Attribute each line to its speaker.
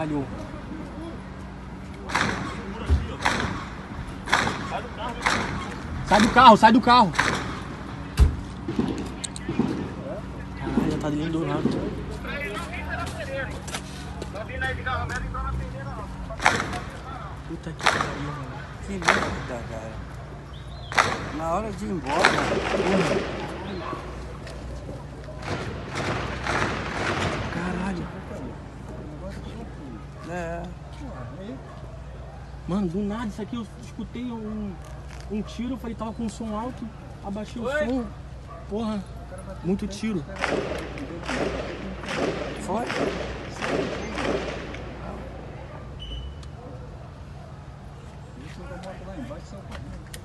Speaker 1: Caralho. Sai do carro, sai do carro. Caralho, tá lindo do lado. Puta que pariu, mano.
Speaker 2: Que merda, cara. Na hora de ir embora, mano.
Speaker 1: Caralho.
Speaker 2: É.
Speaker 1: Mano, do nada, isso aqui eu escutei um tiro, eu falei, tava com o som alto, abaixei o som. Porra, muito tiro.
Speaker 2: Foi?
Speaker 3: Deixa eu botar lá embaixo, só